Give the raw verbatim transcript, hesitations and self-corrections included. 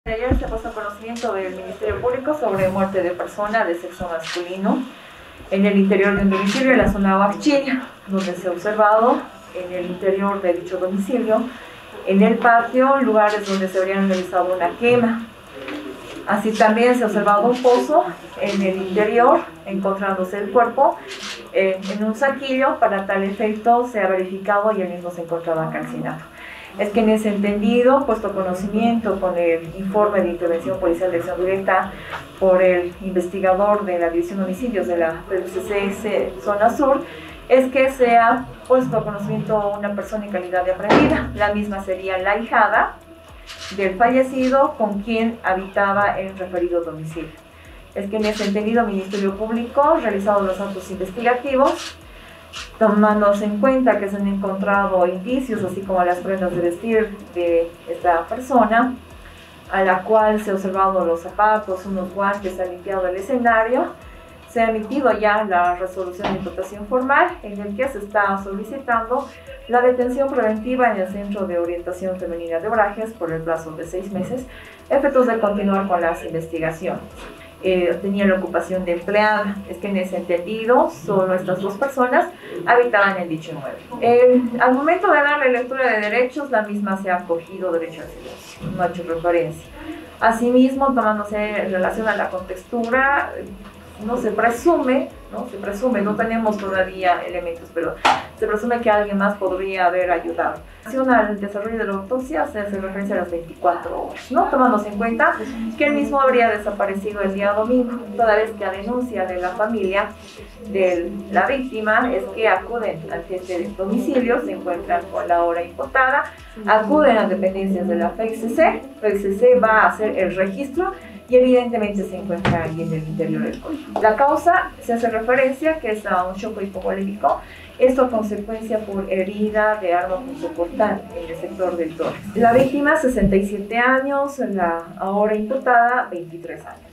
Ayer se puso conocimiento del Ministerio Público sobre muerte de persona de sexo masculino en el interior de un domicilio en la zona Huachilla, donde se ha observado en el interior de dicho domicilio, en el patio, lugares donde se habrían realizado una quema. Así también se ha observado un pozo en el interior, encontrándose el cuerpo eh, en un saquillo. Para tal efecto se ha verificado y el mismo se encontraba calcinado. Es que en ese entendido, puesto conocimiento con el informe de intervención policial de acción directa por el investigador de la División de Homicidios de la P C C S Zona Sur, es que se ha puesto a conocimiento una persona en calidad de aprehendida. La misma sería la ahijada del fallecido con quien habitaba en el referido domicilio. Es que en ese entendido, el Ministerio Público, realizado los actos investigativos, tomándose en cuenta que se han encontrado indicios, así como las prendas de vestir de esta persona, a la cual se han observado los zapatos, unos guantes, se ha limpiado el escenario, se ha emitido ya la resolución de imputación formal en el que se está solicitando la detención preventiva en el Centro de Orientación Femenina de Obrajes por el plazo de seis meses, efectos de continuar con las investigaciones. Eh, tenía la ocupación de empleada. Es que en ese entendido, solo estas dos personas habitaban en dicho inmueble. Eh, al momento de darle lectura de derechos, la misma se ha acogido derecho al silencio, no ha hecho referencia. Asimismo, tomándose en relación a la contextura, no se presume, no se presume, no tenemos todavía elementos, pero se presume que alguien más podría haber ayudado. En relación al desarrollo de la autopsia, se hace referencia a las veinticuatro horas, ¿no? Tomándose en cuenta que el mismo habría desaparecido el día domingo, toda vez que a denuncia de la familia de la víctima es que acuden al jefe del domicilio, se encuentran con la hora imputada, acuden a dependencias de la F E C C, F E C C va a hacer el registro y evidentemente se encuentra ahí en el interior del cuerpo. La causa se hace referencia que es a un choque hipovolémico, esto a consecuencia por herida de arma punzocortante en el sector del tórax. La víctima, sesenta y siete años, la ahora imputada, veintitrés años.